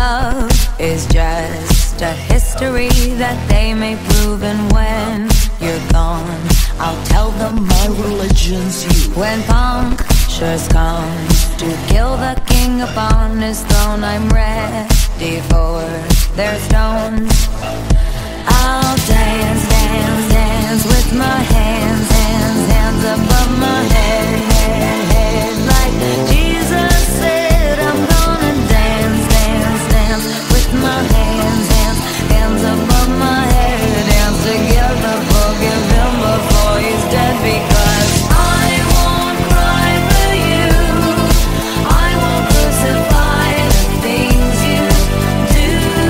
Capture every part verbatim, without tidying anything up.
love is just a history that they may prove, and when you're gone, I'll tell them my religion's you. When punctures come to kill the king upon his throne, I'm ready for their stones. I'll dance, dance, dance with my hands, hands, hands above my head, head, head. Like Jesus said, I'm gonna dance, dance, dance with my hands, hands, hands above my head. Dance together, forgive him before he's dead, because I won't cry for you, I won't crucify the things you do.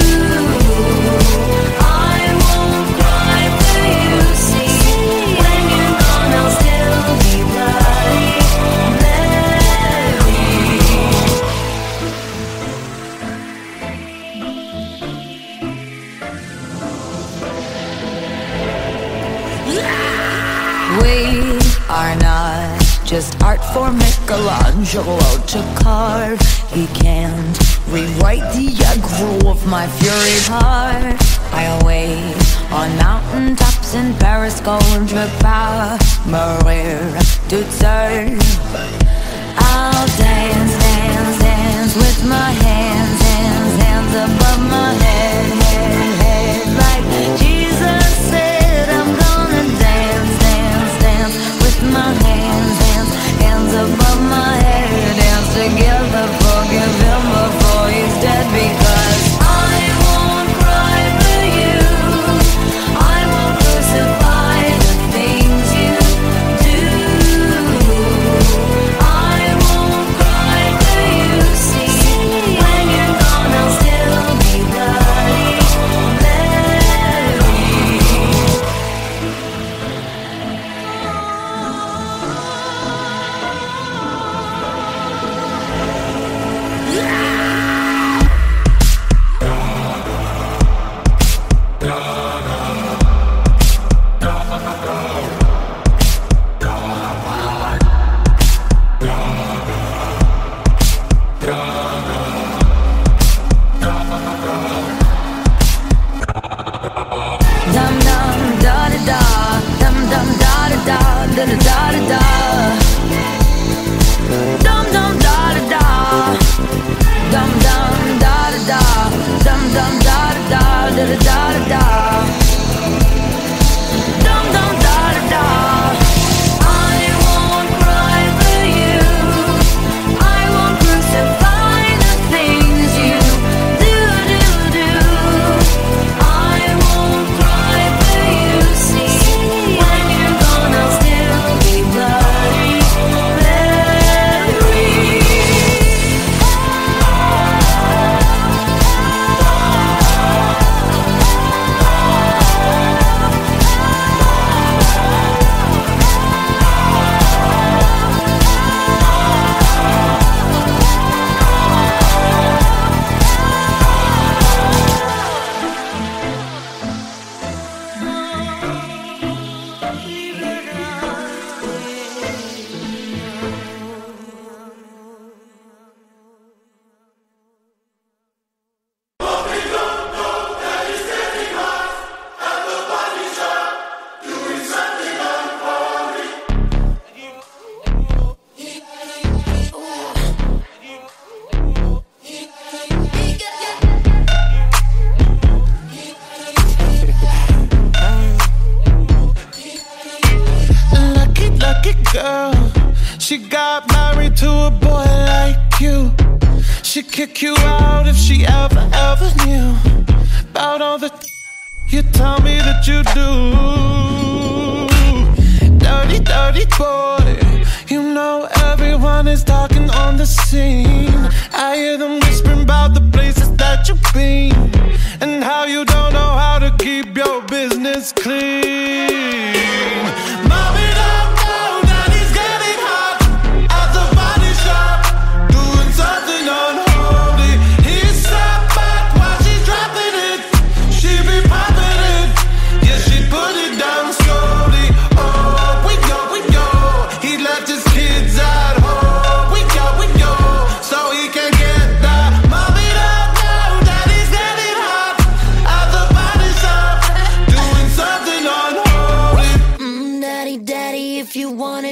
I won't cry for you, see, when you're gone I'll still be bloody Mary. We are not just art for Michelangelo to carve. He can't rewrite the aggro of my fury heart. I'll wait on mountain tops in Paris, contre pas mourir toute seule. I'll dance, dance, dance with my hands, hands, hands above my head, head, head. Like Jesus said, I'm gonna dance, dance, dance with my hands, hands, hands above my head. Dance together, forgive him before he's dead, because I won't cry for you, I won't crucify the things you do. I won't cry for you, see, when you're gone I'll still be bloody Mary. Dum dum da da da, dum dum da da da, da da da da da. Dum dum da da da, dum dum da da da, dum dum da da da, da da da da. Dum dum da da da. I won't cry for you, I won't crucify the things you do, do, do. I won't cry for you, see, when you're gone I'll still be bloody Mary. Lucky, lucky girl, she got married to a boy like you. She'd kick you out if she ever, ever knew about all the you tell me that you do. Dirty, dirty boy, you know everyone is talking on the scene. I hear them whispering about the places that you've been, and how you don't know how to keep your business clean. Mommy don't know that he's getting hot at the body shop, doing something unholy. He's sat back while she's dropping it, she be popping it, yeah, she put it down slowly. Oh, we go, we go, he left his kids at home. We go, we go, so he can get that. Mommy don't know that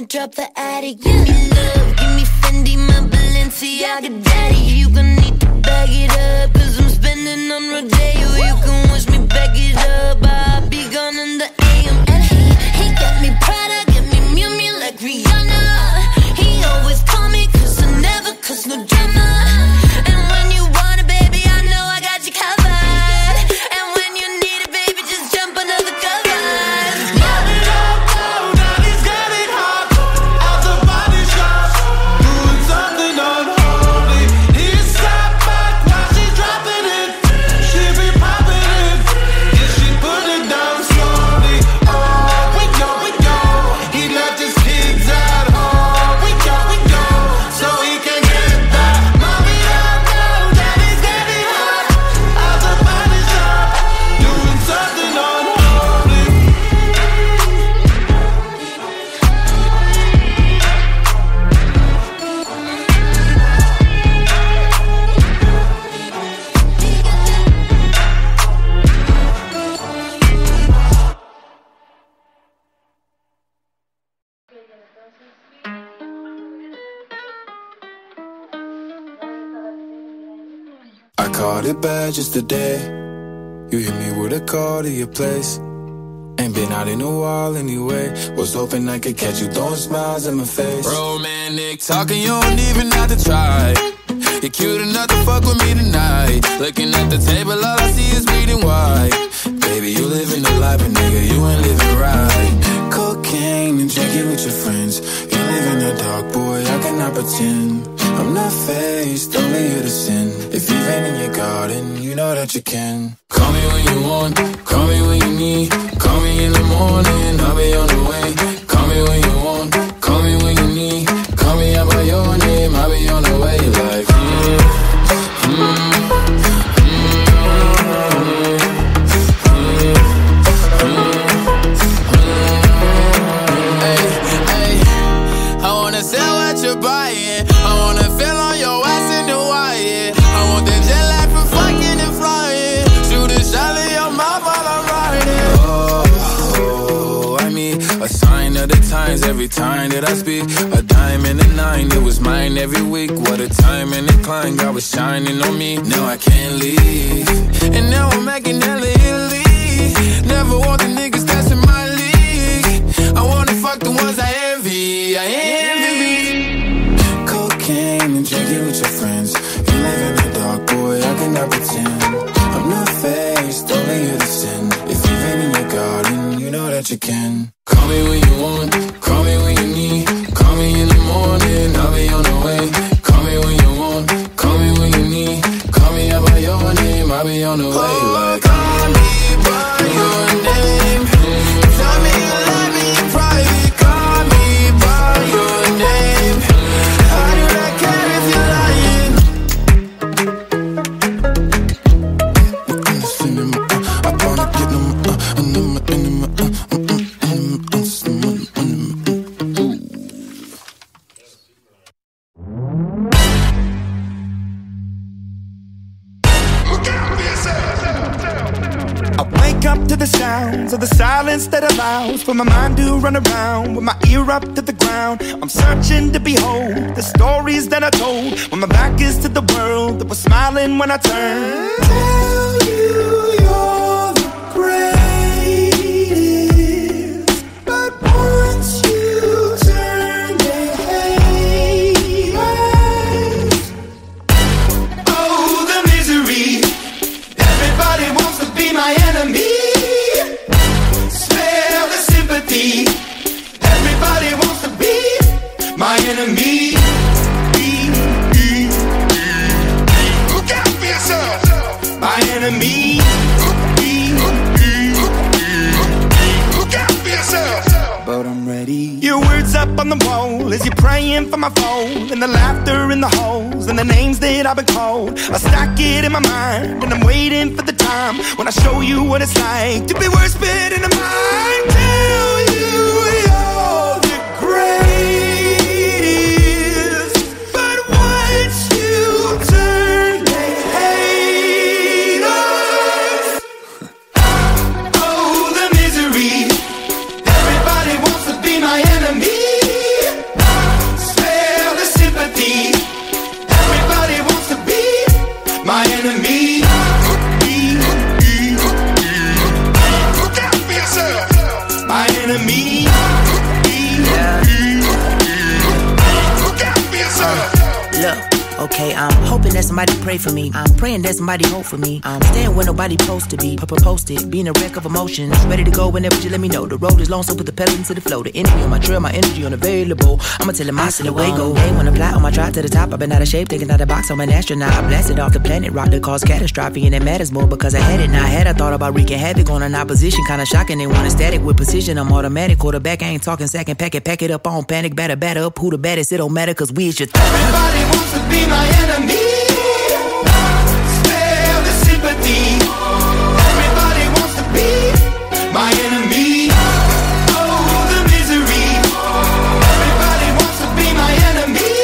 wanna drop the attic. Give me love, give me Fendi, my Balenciaga daddy. You gon' need to bag it up, cause I'm spending on Rodeo. You can wish me back it up, I'll be gone in the A M. And he, he got me Prada, got me Miu Miu like Rihanna. He always call me cause I never cause no drama. And when you want it, baby, I know I got you covered. And when you need it, baby, just jump under the covers. Love it up, down, now he's getting hot. Out the body shop, doing something unholy. He's sat back while she's dropping it. She be popping it, yeah, she put it down slowly. Oh, we go, we go. He left his kids at home. We go, we go, so he can get that. Mommy up, down, daddy's getting hot. Out the body shop, doing something unholy. I caught it bad just today. You hit me with a call to your place. Ain't been out in a while anyway. Was hoping I could catch you throwing smiles in my face. Romantic talking, you don't even have to try. You're cute enough to fuck with me tonight. Looking at the table, all I see is bleeding white. Baby, you living the life, but nigga, you ain't living right. Cocaine and drinking with your friends. You live in the dark, boy, I cannot pretend. I'm not faced, only here to sin. If you've been in your garden, you know that you can. Call me when you want, call me when you need. Call me in the morning, I'll be on the way. Call me when you want, call me when you need. Call me out by your name, I'll be on the way. Like, mm, mm, sell what you're buying. I wanna feel on your ass in the wire. I want that jet lag for fucking and flying. Shoot a shot in your mouth while I'm riding. Oh, oh, I mean, a sign of the times every time that I speak. A dime and a nine, it was mine every week. What a time and a climb, God was shining on me. Now I can't leave, and now I'm making hella Italy. Never want the niggas that's in my league. I wanna fuck the ones I envy. I envy. Cocaine and drinking with your friends. You live in the dark, boy, I cannot pretend. I'm not faced, only here to sin. If you've been in your garden, you know that you can. Call me when you want, call me when you need. Call me in the morning, I'll be on the way. Call me when you want, call me when you need. Call me out by your name, I'll be on the way. Like, call me by your name. Tell me you love me in private. Call me by your name. How do I care if you're lying? I wanna get them, uh, and them, and them, uh, up to the sounds of the silence that allows for my mind to run around with my ear up to the ground. I'm searching to behold the stories that I told when my back is to the world that was smiling when I turned. Tell you you're the greatest, but once you turn, they hate us. Oh, the misery. Everybody wants to be my enemy. Smell the sympathy. Everybody wants to be my enemy. Look out for yourself. My enemy. Look out for yourself. But I'm ready. Your words up on the wall as you're praying for my phone, and the laughter in the halls and the names that I've been called. I stack it in my mind and I'm waiting for the time when I show you what it's like to be worse fit in the mind. Tell you you're the greatest, but once you turn, they hate us. Oh, the misery. Everybody wants to be my enemy. Hey, I'm hoping that somebody pray for me. I'm praying that somebody hope for me. I'm staying where nobody supposed to be. Posted, being a wreck of emotions. Ready to go whenever you let me know. The road is long, so put the pedal into the flow. The energy on my trail, my energy unavailable. I'ma tell him I still away go. Hey, when I fly on my drive to the top, I've been out of shape, thinking out the box. I'm an astronaut. I blasted off the planet, rock that caused catastrophe, and it matters more because I had it. Now I had I thought about wreaking havoc on an opposition, kinda shocking. They want a static with precision. I'm automatic, quarterback. I ain't talking second packet, pack it up on panic, batter, batter up. Who the baddest? It don't matter, cause we is your th- Everybody wants to be my enemy. Spare the sympathy. Everybody wants to be my enemy. Oh, the misery. Everybody wants to be my enemy.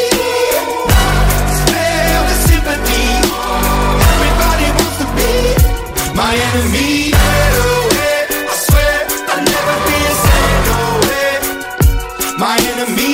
Spare the sympathy. Everybody wants to be my enemy. I swear I'll never be a sad no way. My enemy.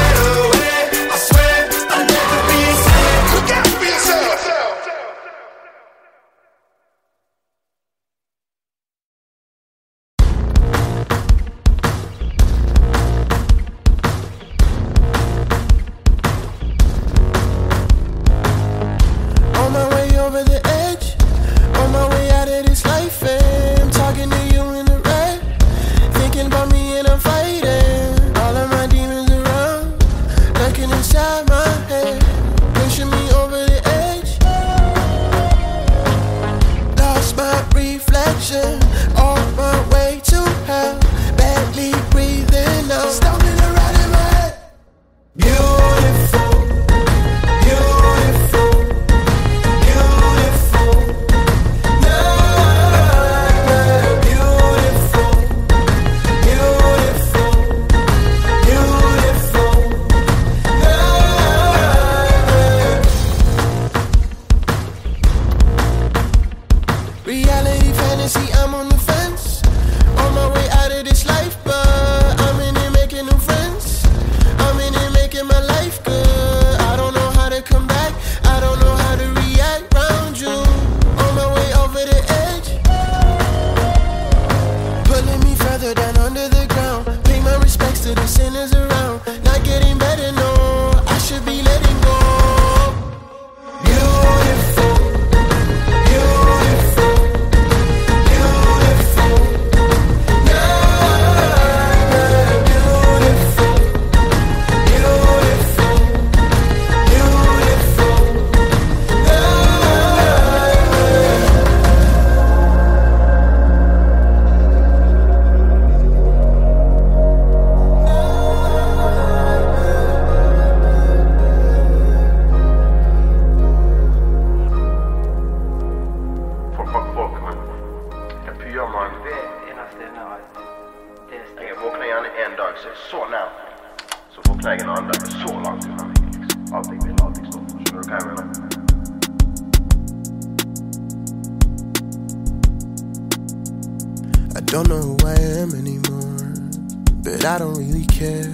I don't know who I am anymore, but I don't really care.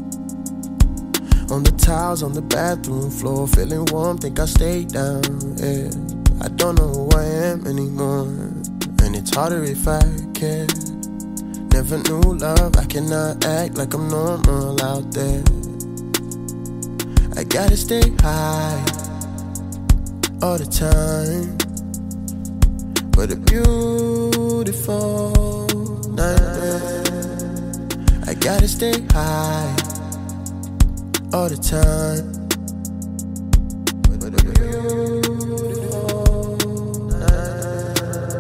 On the tiles on the bathroom floor, feeling warm, think I stay down, yeah. I don't know who I am anymore, and it's harder if I care. Never knew love, I cannot act like I'm normal out there. I gotta stay high all the time, but a beautiful nightmare. I gotta stay high all the time, but a beautiful nightmare.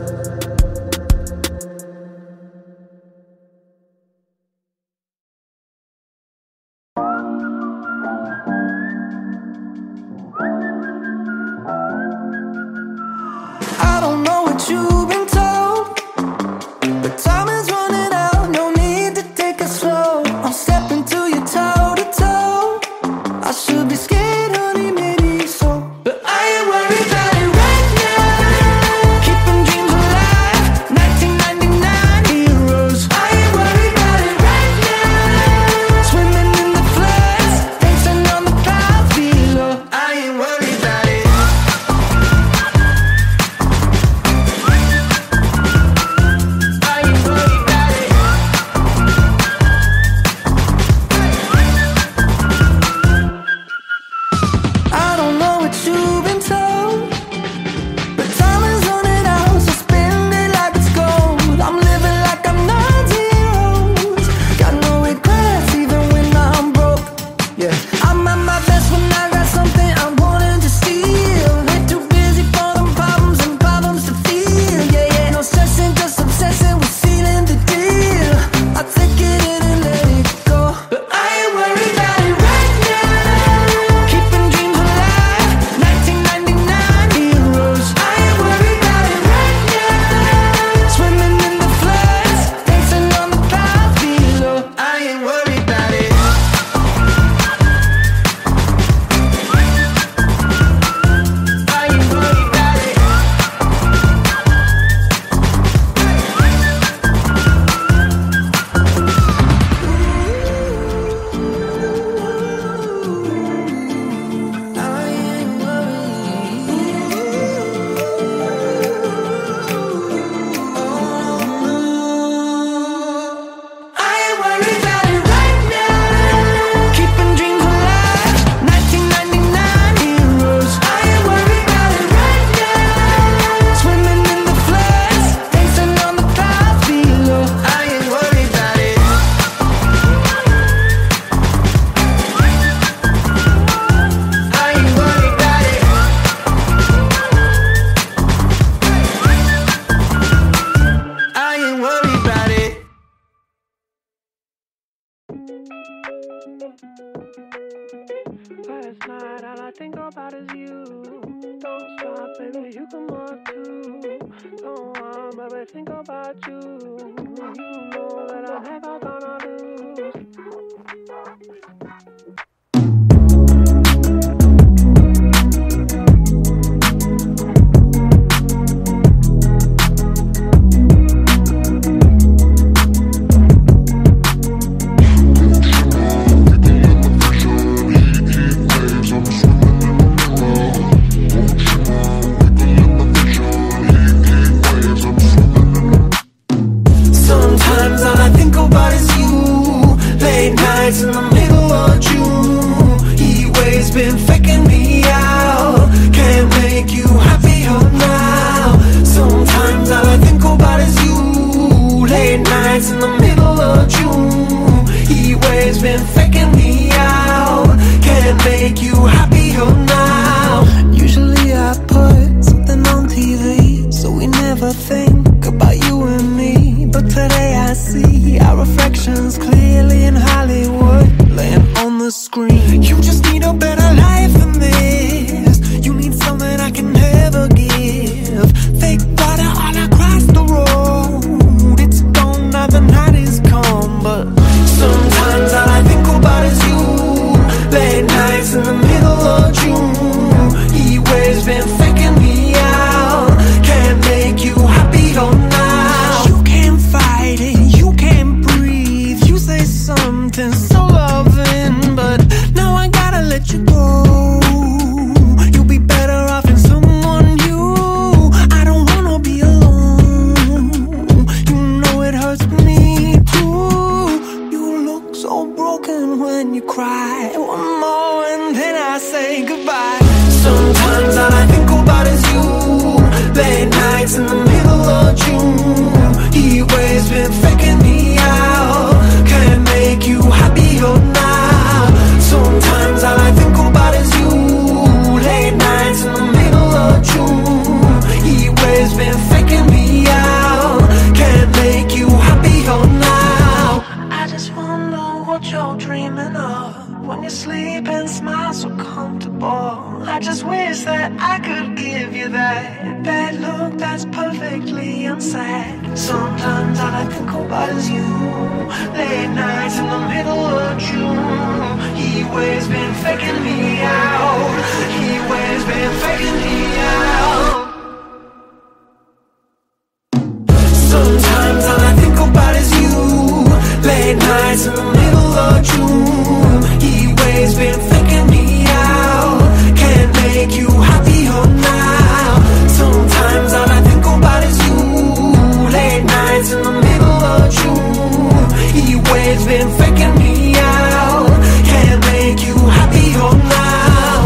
I don't know what you've been told, but time is running out, no need to take it slow. I'm stepping to you toe to toe. I should be scared, honey, maybe so, but I ain't worried about it right now. Keeping dreams alive, nineteen ninety-nine heroes. I ain't worried about it right now. Swimming in the floods, dancing on the clouds below. I ain't worried about it. Oh, I'm ever think about you. You know that I'm never gonna lose. Sometimes all I think about is you. Late nights in the middle of June. Heat waves been faking me out. Can't make you happier now. Sometimes all I think about is you. Late nights in the middle of June. Heat waves been faking me out. Can't make you happier now. Usually I put something on T V, so we never think about you and me. But today I see our reflections clearly in Hollywood, laying on the screen. You just need a better life than this. You need something I can never give. Fake water all across the road. It's gone now, the night is come. But sometimes all I think about is you. Late nights in the middle of June. Heat waves been faking me out. Can't make you happier now. You can't fight it, you can't breathe. You say something so loving, but now I gotta let you go. You'll be better off in someone new. I don't wanna be alone. You know it hurts me too. You look so broken when you cry. One more and then I say goodbye. Sometimes all I think about is you. Late nights in the middle of June. Heat waves been faking me out. Can't make you happier now. Sometimes all I think about is you. Late nights in the middle of June. Heat waves been faking me out. Can't make you happier now. I just wonder what you're dreaming of when you sleep and smile so comfortable. I just wish that I could give you that that look that's perfectly unsaid. Sometimes all I think about is you. Late nights in the middle of June. Heat waves been faking me out. Heat waves been faking me out. Sometimes all I think about is you. Late nights in the middle of June. Heat waves been faking me out. Can't make you happier now. Sometimes all I think about is you. Late nights in the middle of June. Heat waves been faking me out. Can't make you happier now.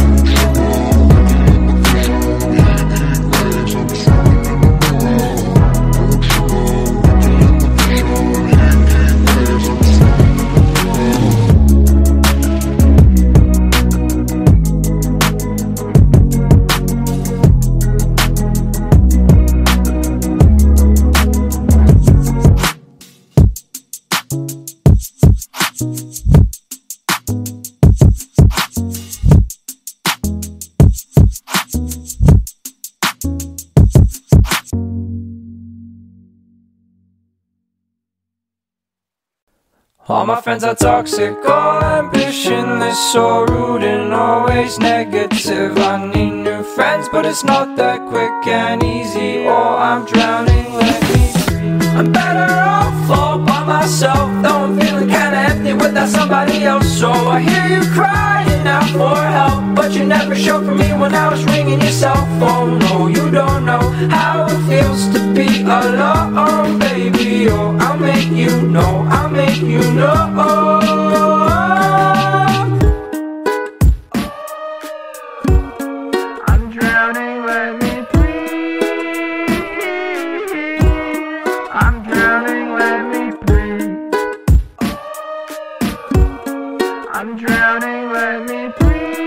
All my friends are toxic, all ambitionless, so rude and always negative. I need new friends, but it's not that quick and easy, or I'm drowning, let me free. I'm better off all by myself, though I'm feeling kinda empty without somebody else. So I hear you crying out for help, but you never showed for me when I was ringing your cell phone. No, you don't know how it feels to be alone, baby. Oh, I'll make you know, I'll make you know. I'm drowning, let me breathe. I'm drowning, let me breathe. I'm drowning, let me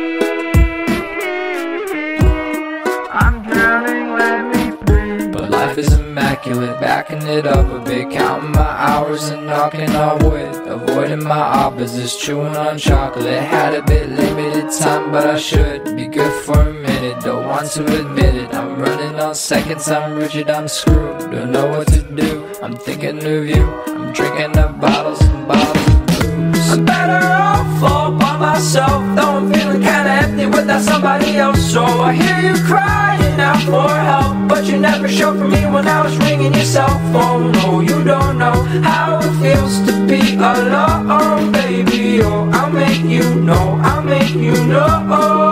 breathe. I'm drowning, let me breathe. But life life is immaculate. Backing it up a bit, counting my hours and knocking on wood. Avoiding my opposites, chewing on chocolate. Had a bit limited time, but I should be good for a minute. Don't want to admit it, I'm running on seconds. I'm rigid, I'm screwed, don't know what to do. I'm thinking of you, I'm drinking up bottles and bottles of booze. I'm better off all by myself, though I'm feeling kinda empty without somebody else. So I hear you crying out for help, but you never showed for me when I was ringing your cell phone. No, you don't know how it feels to be alone, baby. Oh, I'll make you know, I'll make you know.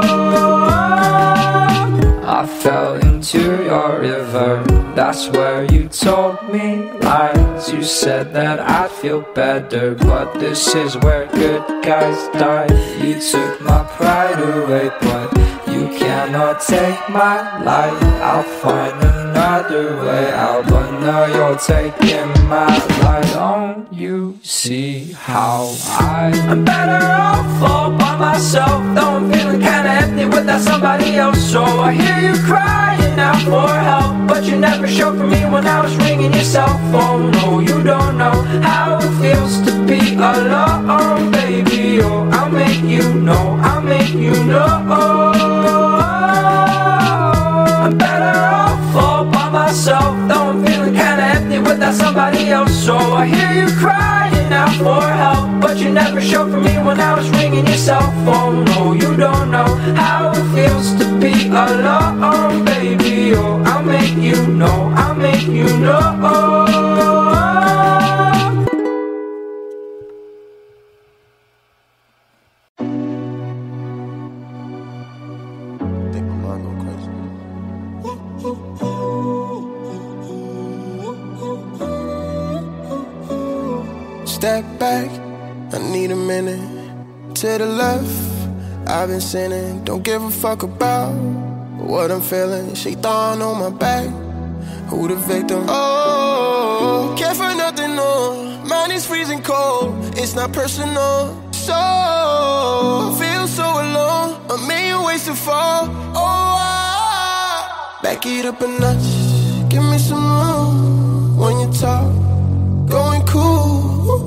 I fell into your river, that's where you told me lies. You said that I'd feel better, but this is where good guys die. You took my pride away, but you cannot take my life. I'll find another way out, but now you're taking my life. Don't you see how I I'm better off all by myself, though I'm feeling kinda empty without somebody else. So I hear you crying out for help, but you never showed for me when I was ringing your cell phone. No, you don't know how it feels to be alone, baby. Oh, I'll make you know, I'll make you know. I'm better off all by myself, though I'm feeling kinda empty without somebody else. So I hear you crying out for help, but you never showed for me when I was ringing your cell phone. No, you don't know how it feels to be alone, baby. Oh, I'll make you know, I'll make you know. Step back, I need a minute. To the left, I've been sinning. Don't give a fuck about what I'm feeling. Shaitan on my back, who the victim? Oh, care for nothing, no. Mine is freezing cold, it's not personal. So, I feel so alone, a million ways to fall. Oh, I back it up a notch, give me some room when you talk. Going cool.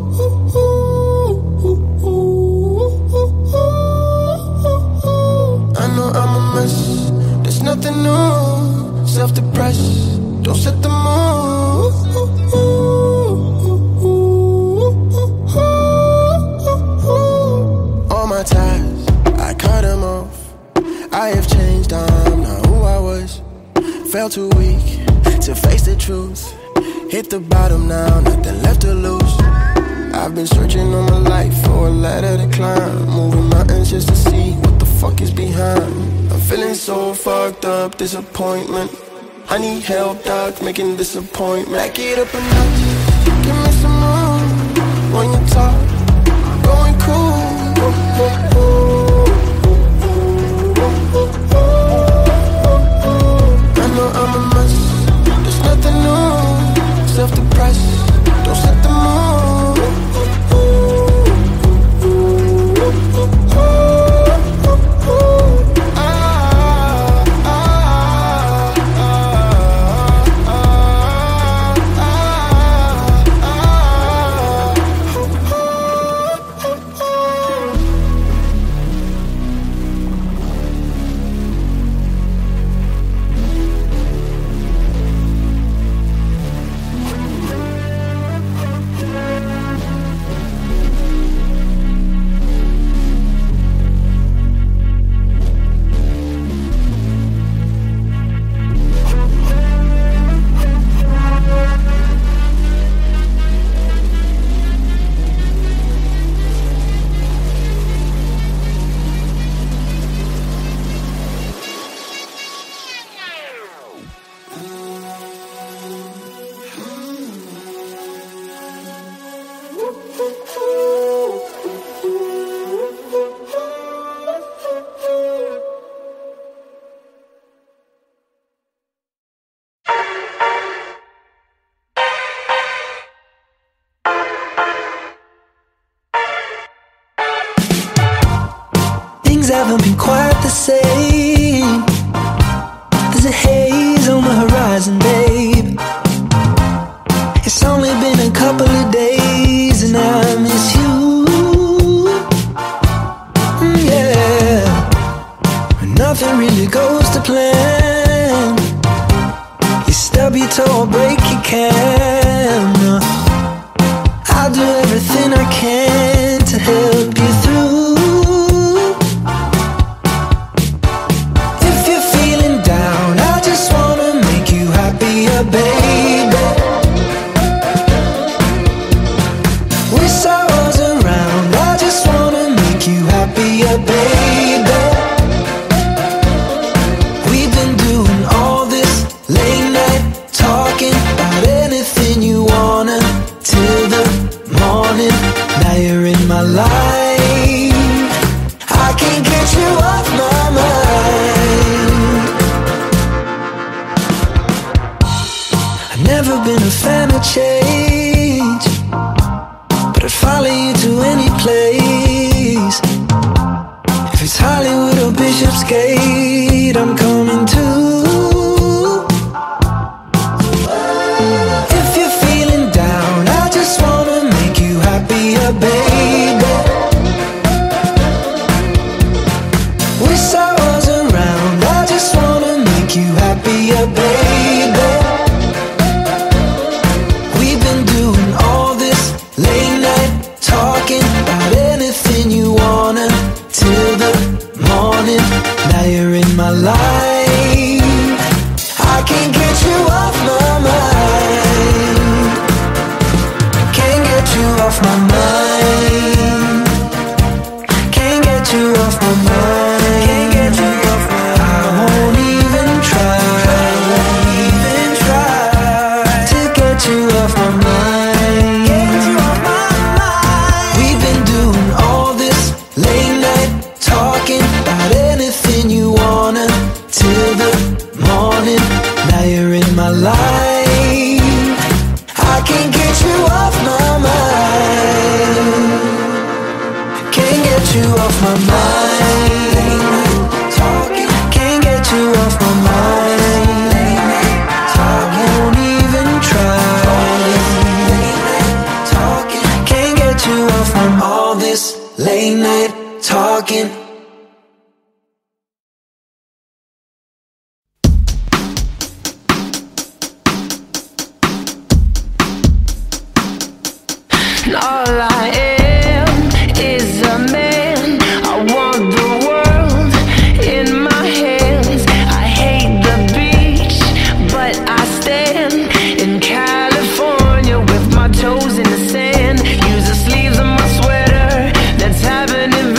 I know I'm a mess, there's nothing new. Self-depressed, don't set the mood. All my ties, I cut them off. I have changed, I'm not who I was. Felt too weak to face the truth. Hit the bottom now, nothing left to lose. I've been searching all my life for a ladder to climb, moving mountains just to see what the fuck is behind. I'm feeling so fucked up, disappointment. I need help, doc, making disappointment. Back it up a notch, give me some room when you talk. Going cool. I know I'm a mess, there's nothing new. Self-depressed, don't set the mood. Haven't been quite the same. There's a haze on the horizon, babe. or break your can. I'll do everything I can to help you through. If you're feeling down, I just wanna make you happier, baby. With sorrows around, I just wanna make you happier, baby. We've been doing all this late night talking about anything you wanna till the morning. Now you're in my life, I can't get you off my mind. I've never been a fan of change, but I'd follow you to any place. If it's Hollywood or Bishopsgate, I'm coming too. If you're feeling down, I just wanna make you happier, baby. With sorrows around, I just wanna make you happier, baby. We've been doing all this late night talking about anything you wanna till the morning. Now you're in my life, I can't get you off my mind. Can't get you off my mind. Can't get you off my mind. Can't get you off my mind. I won't even try, even try to get you off my mind. Get you off my mind. We've been doing all this late night talking about anything you wanna till the morning. Now you're in my life, I can't get you off my mind. Can't get you off my mind. Talking, can't get you off my mind. I won't even try. Talking, can't get you off from all this late night talking. And all I am is a man. I want the world in my hands. I hate the beach, but I stand in California with my toes in the sand. Use the sleeves of my sweater, let's have an adventure.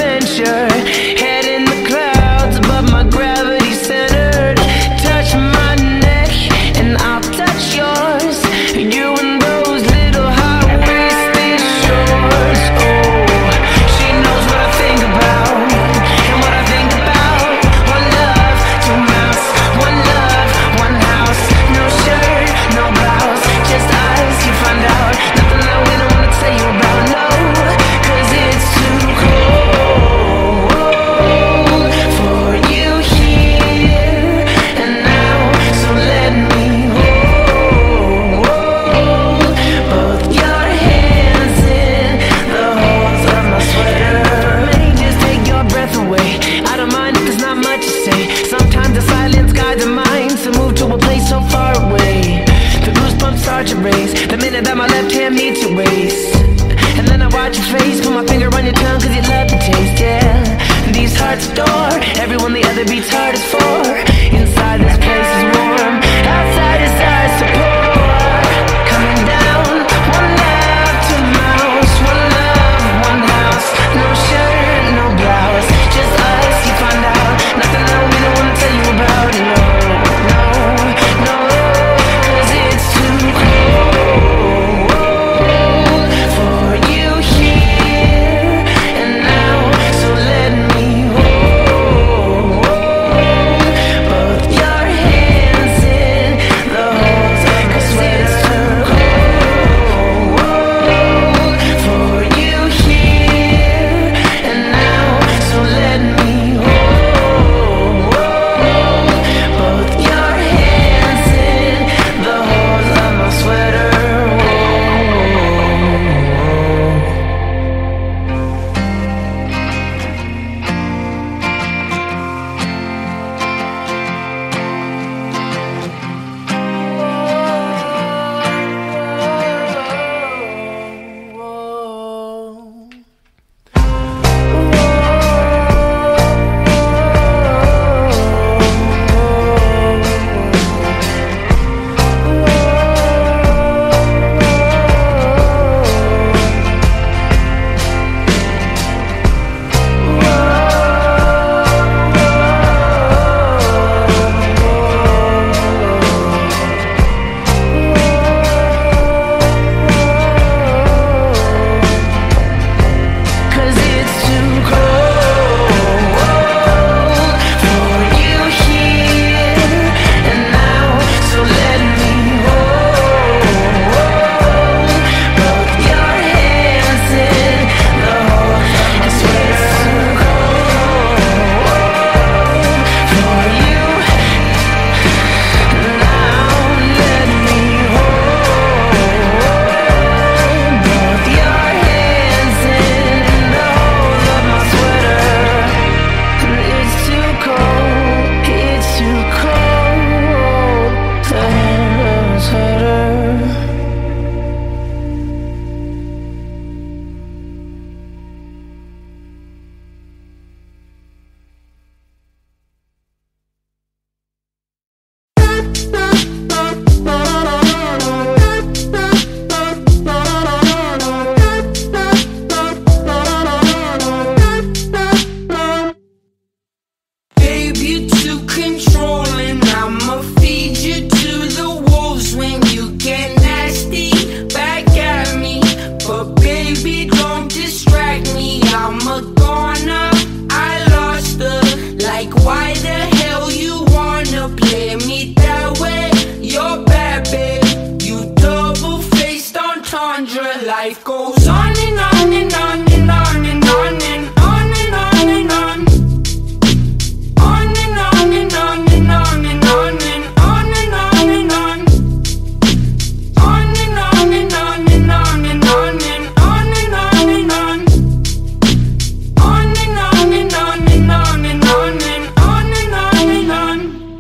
life goes on and on and on and on and on and on and on and on. On and on and on and on and on and on and on and on. On and on and on and on and on and on and on and on. On and on and on and on and on and on and on and on.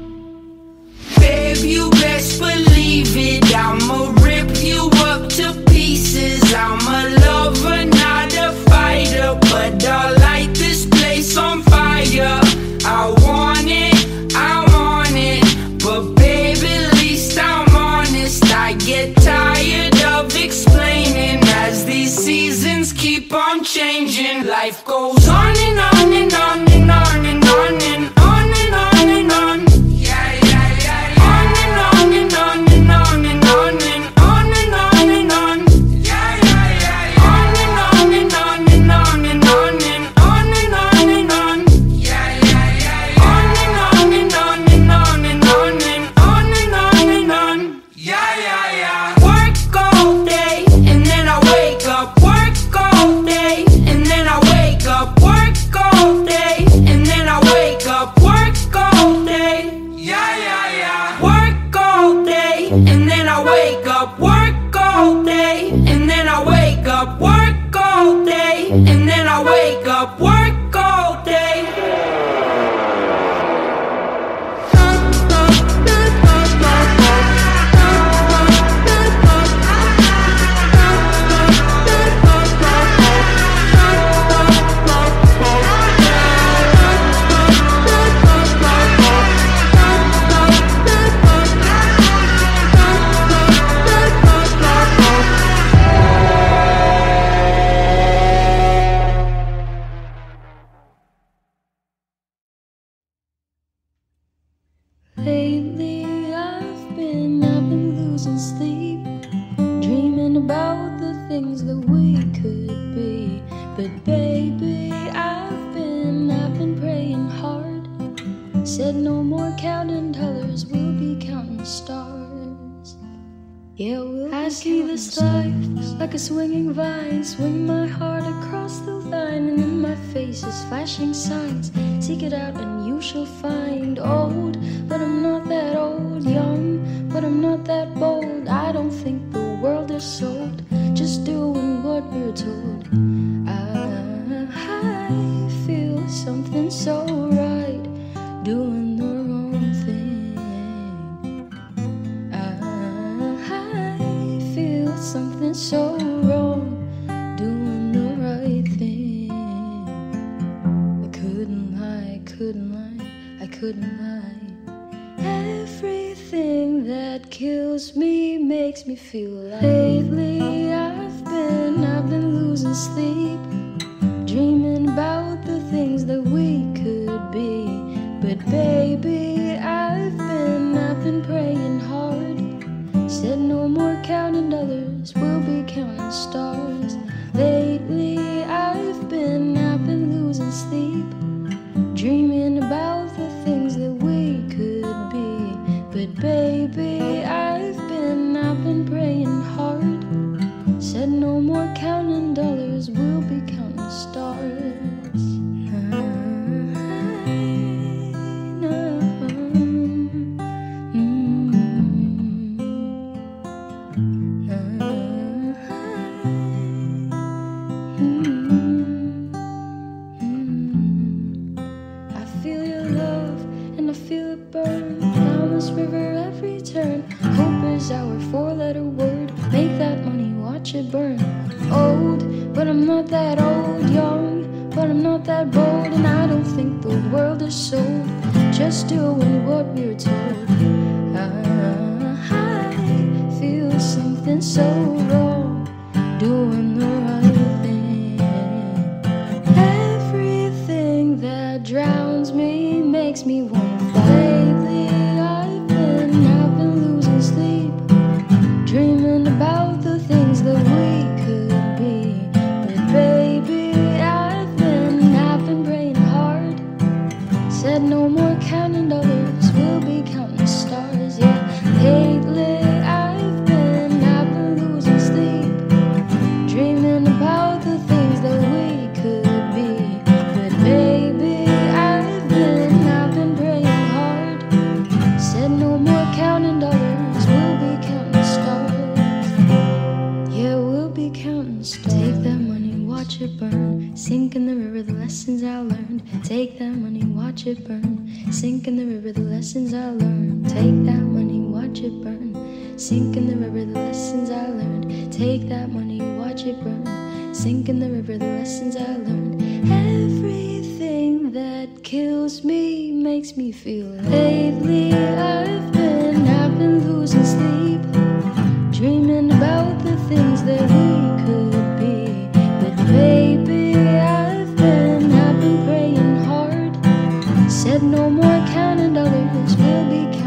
Babe, you best believe it, I'ma rip you up to pieces. I'm a lover, not a fighter, but I'll light this place on fire. I want it, I want it, but baby, at least I'm honest. I get tired of explaining as these seasons keep on changing. Life goes on and on and on and on and on and on and on and on. Yeah, yeah, yeah, yeah. On and on and on and on and on and on and on and on. Yeah, yeah, yeah, yeah. On and on and on and on and on and on and on and on. Yeah, yeah, yeah, yeah. On and on and on and on and on and on and on and on. Yeah, yeah, yeah. Work all day and then I wake up. Work all day and then I wake up. Work all day and then I wake up. Work all day. Yeah, yeah, yeah. Work all day and then I wake up. Work all day and then I wake up. Work all day and then I wake up. Work all day. Lately I've been, I've been losing sleep, dreaming about the things that we could be. But baby, I've been, I've been praying hard. Said no more counting dollars, we'll be counting stars. Yeah, we'll I see this life like a swinging vine, swing my heart across the line, and in my face is flashing signs. Seek it out and you shall find. Old, but I'm not that old. Young, but I'm not that bold. I don't think the world is sold, just doing what we're told. I, I feel something so right, doing the wrong thing. I, I feel something so wrong, doing the right thing. I couldn't lie, I couldn't lie, I couldn't lie. Everything that kills me makes me feel alive. Lately I've been, I've been losing sleep, dreaming about the things that we could be. But baby, I've been, I've been praying hard. Said no more counting dollars, we'll be counting stars. Lately I've been, I've been losing sleep, dreaming about the things that we could be. But baby, I've been, I've been praying hard. Said no more counting dollars, we'll be counting stars. Four-letter word, make that money, watch it burn. Old, but I'm not that old. Young, but I'm not that bold. And I don't think the world is sold, just doing what we're told. I, I feel something so wrong, doing the right thing. Everything that drowns me makes me want to fly. Lately I've been, I've been losing sleep, dreaming about the things that we could be. But baby, I've been, I've been praying hard. Said no more counting dollars, we'll be counting stars. Yeah, lately I've been, I've been losing watch it burn. Sink in the river, the lessons I learned. Take that money, watch it burn. Sink in the river, the lessons I learned. Take that money, watch it burn. Sink in the river, the lessons I learned. Take that money, watch it burn. Sink in the river, the lessons I learned. Everything that kills me makes me feel. Lately I've been, I've been losing sleep, dreaming about the things that we could be. But baby, I've been, I've been praying hard. Said no more counting dollars, we'll be